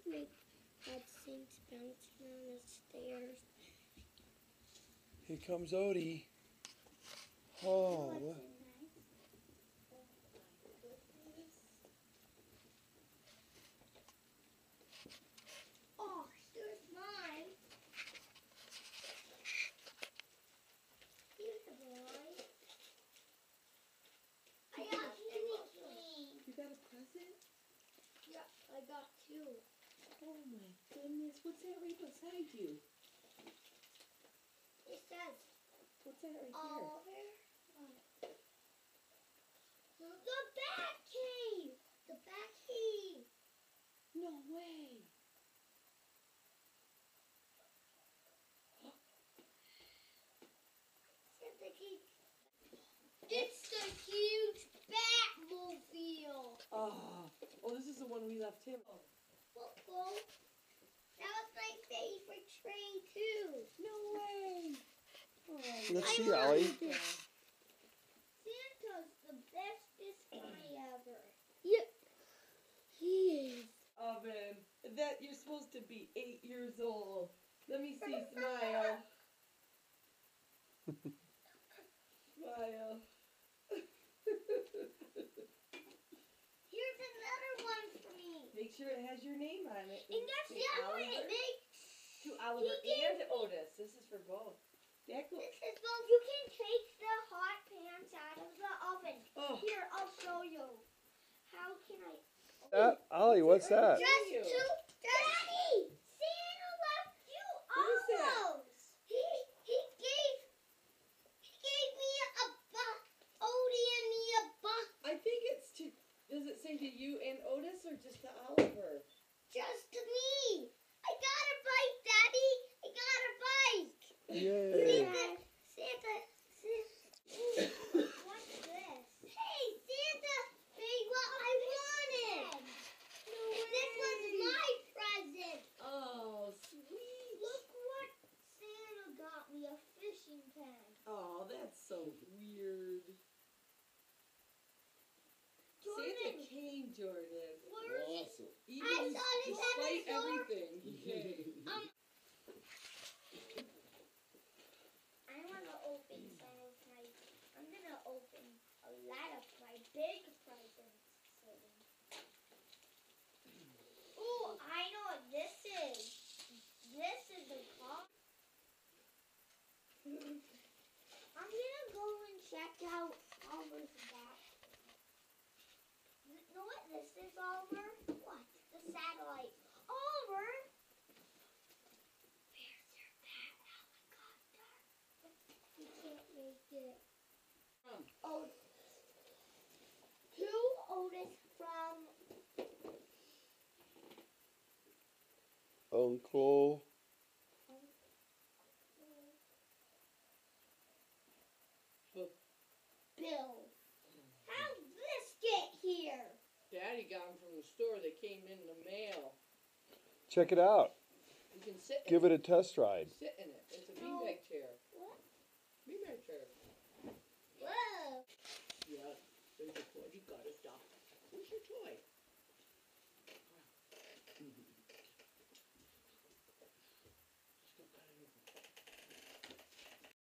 make that things bouncing on the stairs. Here comes Odie. Oh, look. Oh, here's mine. Here's the boy. I got anything. You got a present? Yeah, I got two. Oh my goodness. What's that right beside you? It says What's that right here? Oliver. The bat cave. The bat cave. No way. Santa cave. It's the huge Batmobile. Oh, this is the one we left him. Well, that was my favorite train too. No way. Oh, Let's see, Ollie. Santa's the bestest guy ever. Yep, he is. Oh man, that you're supposed to be 8 years old. Let me see. Smile. Smile. Here's another one for me. Make sure it has your name on it. And that's the other one. To Oliver and Otis. This is for both. This is both. You can take the hot pants out of the oven. Oh. Here, I'll show you. How can I? Ollie, what's that? Just two. Daddy, Santa left you What is that? olives. He gave me a buck. Odie and me a buck. I think it's to. Does it say to you and Otis or just to Oliver? Just to me. I got a bike, Daddy. I got a bike. Yay. Santa. What's this? Hey, Santa made what I wanted. This was my present. Oh, sweet. Look what Santa got me, a fishing pin. Oh, that's so weird. Jordan. Santa came, Jordan. Awesome. Even saw this despite episode. everything, he came. I want to open some of my. I'm gonna open a lot of my big presents soon. Oh, I know what this is. This is a car. I'm gonna go and check out Oliver's back. You know what this is, Oliver? What? The satellite. Oliver! Where's your bat helicopter? You can't make it. Oh, to Otis from Uncle. Bill. How'd this get here? Daddy got them from the store. They came in the mail. Check it out. You can sit in Give it a test ride. Sit in it. It's a beanbag chair. What? Beanbag chair.